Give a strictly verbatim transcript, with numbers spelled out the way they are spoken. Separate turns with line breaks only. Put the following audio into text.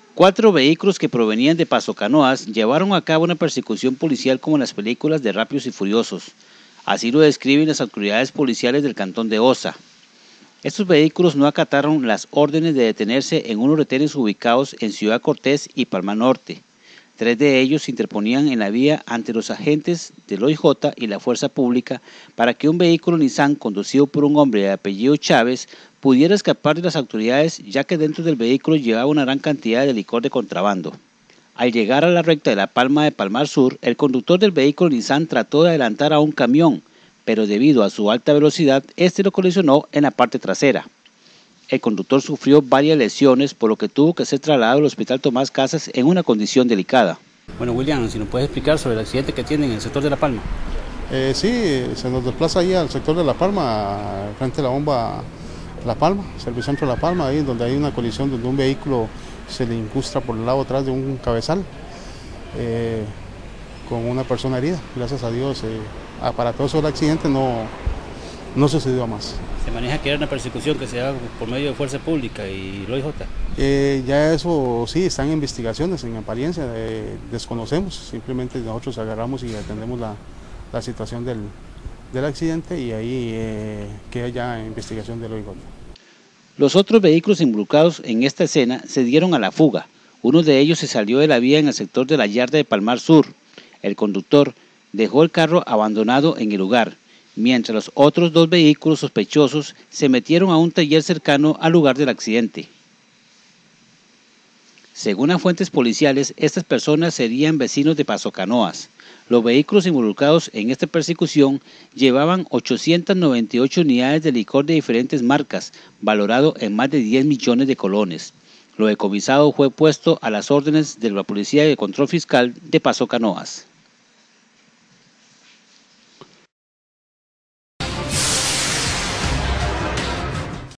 Cuatro vehículos que provenían de Paso Canoas llevaron a cabo una persecución policial como en las películas de Rápidos y Furiosos. Así lo describen las autoridades policiales del cantón de Osa. Estos vehículos no acataron las órdenes de detenerse en unos retenes ubicados en Ciudad Cortés y Palma Norte. Tres de ellos se interponían en la vía ante los agentes del O I J y la Fuerza Pública para que un vehículo Nissan conducido por un hombre de apellido Chávez pudiera escapar de las autoridades, ya que dentro del vehículo llevaba una gran cantidad de licor de contrabando. Al llegar a la recta de La Palma de Palmar Sur, el conductor del vehículo Nissan trató de adelantar a un camión, pero debido a su alta velocidad, este lo colisionó en la parte trasera. El conductor sufrió varias lesiones, por lo que tuvo que ser trasladado al Hospital Tomás Casas en una condición delicada.
Bueno, William, si nos puedes explicar sobre el accidente que tienen en el sector de La Palma.
Eh, sí, se nos desplaza ahí al sector de La Palma, frente a la bomba La Palma, Servicentro La Palma, ahí donde hay una colisión donde un vehículo se le incrusta por el lado atrás de un cabezal eh, con una persona herida. Gracias a Dios, eh, aparatoso el accidente, no, no sucedió más.
Se maneja que era una persecución que se haga por medio de Fuerza Pública y el O I J.
Eh, ya eso sí, están en investigaciones, en apariencia, eh, desconocemos, simplemente nosotros agarramos y atendemos la, la situación del, del accidente y ahí eh, queda ya en investigación del O I J.
Los otros vehículos involucrados en esta escena se dieron a la fuga. Uno de ellos se salió de la vía en el sector de la yarda de Palmar Sur. El conductor dejó el carro abandonado en el lugar, mientras los otros dos vehículos sospechosos se metieron a un taller cercano al lugar del accidente. Según las fuentes policiales, estas personas serían vecinos de Paso Canoas. Los vehículos involucrados en esta persecución llevaban ochocientas noventa y ocho unidades de licor de diferentes marcas, valorado en más de diez millones de colones. Lo decomisado fue puesto a las órdenes de la Policía de Control Fiscal de Paso Canoas.